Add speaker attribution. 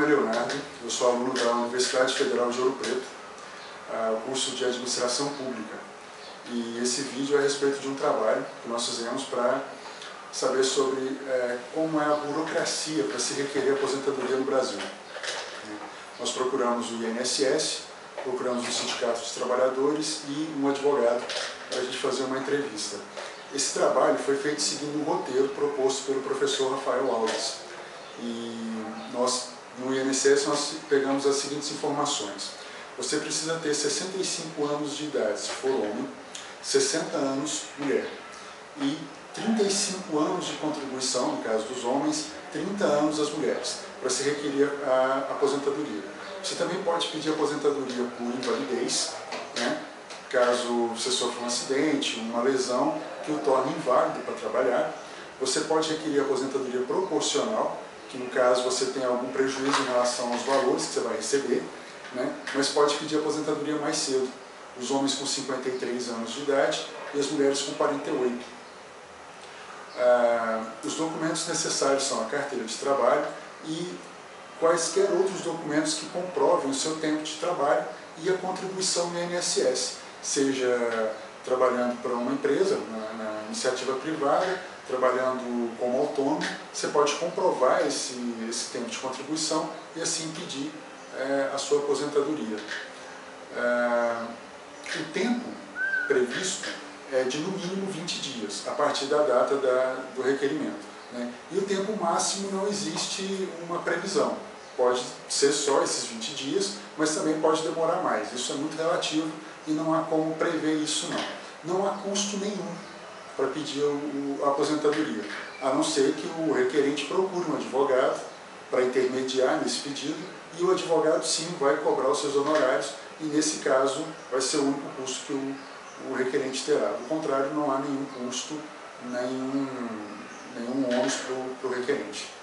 Speaker 1: nome é Leonardo, eu sou aluno da Universidade Federal de Ouro Preto, o curso de Administração Pública. E esse vídeo é a respeito de um trabalho que nós fizemos para saber sobre como é a burocracia para se requerer aposentadoria no Brasil. Nós procuramos o INSS, procuramos o Sindicato dos Trabalhadores e um advogado para a gente fazer uma entrevista. Esse trabalho foi feito seguindo um roteiro proposto pelo professor Rafael Alves. E nós, no INSS, nós pegamos as seguintes informações. Você precisa ter 65 anos de idade, se for homem, 60 anos, mulher. E 35 anos de contribuição, no caso dos homens, 30 anos as mulheres, para se requerer a aposentadoria. Você também pode pedir aposentadoria por invalidez, né? Caso você sofra um acidente, uma lesão que o torne inválido para trabalhar. Você pode requerer aposentadoria proporcional, que no caso você tem algum prejuízo em relação aos valores que você vai receber, né? Mas pode pedir aposentadoria mais cedo. Os homens com 53 anos de idade e as mulheres com 48. Os documentos necessários são a carteira de trabalho e quaisquer outros documentos que comprovem o seu tempo de trabalho e a contribuição no INSS, seja trabalhando para uma empresa, na iniciativa privada, trabalhando como autônomo, você pode comprovar esse tempo de contribuição e assim pedir a sua aposentadoria. O tempo previsto é de no mínimo 20 dias, a partir da data do requerimento, né? E o tempo máximo não existe uma previsão. Pode ser só esses 20 dias, mas também pode demorar mais. Isso é muito relativo e não há como prever isso não. Não há custo nenhum para pedir a aposentadoria, a não ser que o requerente procure um advogado para intermediar nesse pedido e o advogado sim vai cobrar os seus honorários e nesse caso vai ser o único custo que o requerente terá. Do contrário, não há nenhum custo, nenhum ônus para o requerente.